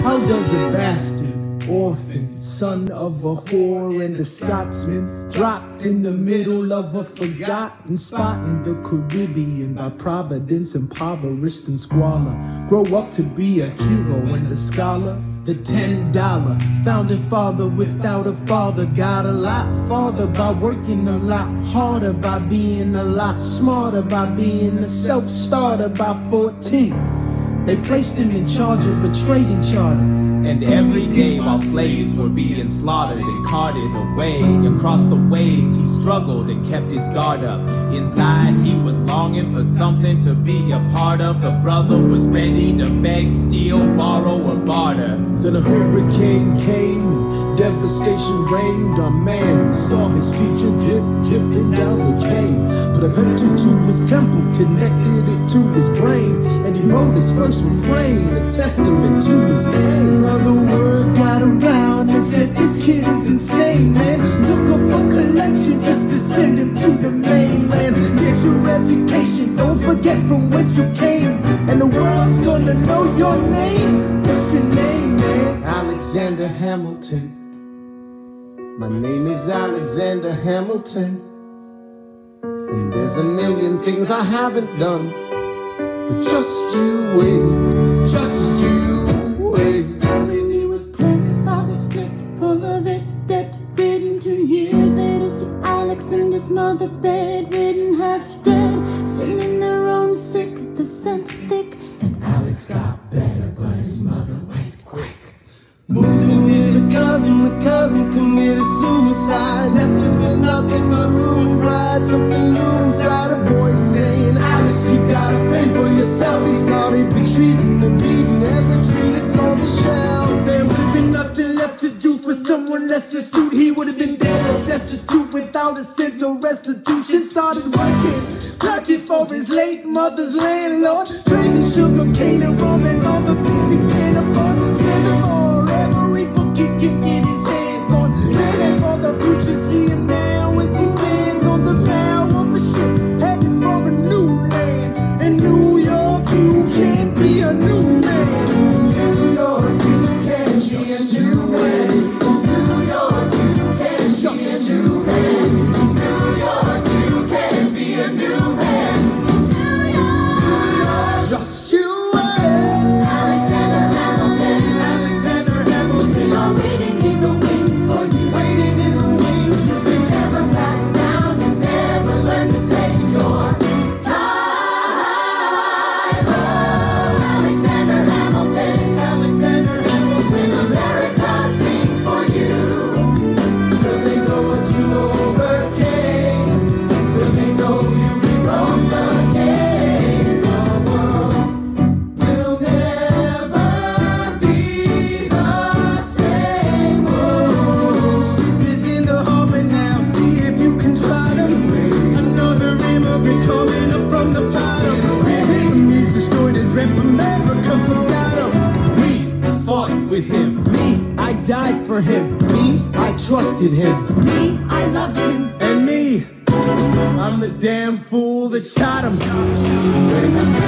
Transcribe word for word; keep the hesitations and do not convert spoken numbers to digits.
How does a bastard, orphan, son of a whore and a Scotsman, dropped in the middle of a forgotten spot in the Caribbean, by providence impoverished and squalor, grow up to be a hero and a scholar? The ten dollar founding father without a father got a lot farther by working a lot harder, by being a lot smarter, by being a self-starter. By fourteen, they placed him in charge of a trading charter. And every day while slaves were being slaughtered and carted away across the waves, he struggled and kept his guard up. Inside he was longing for something to be a part of. The brother was ready to beg, steal, borrow, or barter. Then a hurricane came and devastation reigned. A man saw his future drip, dripping down the drain. Put a pencil to his temple, connected it to his brain, and he wrote his first refrain, a testament to his pain. The word got around and said this kid is insane, man. Took up a collection just to send him to the mainland. Get your education, don't forget from whence you came, and the world's gonna know your name. What's your name, man? Alexander Hamilton. My name is Alexander Hamilton, and there's a million things I haven't done, but just you wait, just you wait. When he was ten, his father's split, full of it, debt-ridden. Two years later, see Alex and his mother bedridden, half dead, sitting in their own sick, the scent thick. And Alex got better, but his mother went quick. Moving with his cousin, with cousin committed suicide. Left him with nothing but ruined pride. Something new inside a voice saying, Alex, you gotta fend for yourself. He started retreating and reading every treatise on the shelf. There would have been nothing left to do for someone less astute. He would have been dead or destitute without a cent or restitution. Started working, clerking for his late mother's landlord, trading sugar cane and rum and all the things he can't afford to send him all. Every book he can get his hands on, ready for the future. See him now as he stands on the bow of a ship, heading for a new land. In New York, you can be a new man. In New York, you can be a new man. New York, you can just be a new man. New York, you can be a new man. New York, New York, just you wait. Alexander Hamilton, Alexander Hamilton, You're waiting in the wings for you. waiting in the wings. You never back down, you never learn to take your time. Oh, Alexander Hamilton, Alexander Hamilton, America sings for you. will they know what you overcame? Will they know you From the game, the world will never be the same. Oh, ship is in the harbor now, see if you can spot him. Another immigrant coming up from the bottom. His enemies destroyed his rep, America forgot him. We fought with him, me, I died for him, me, I trusted him, me, I loved him. and me, I'm the damn fool that shot him. There's a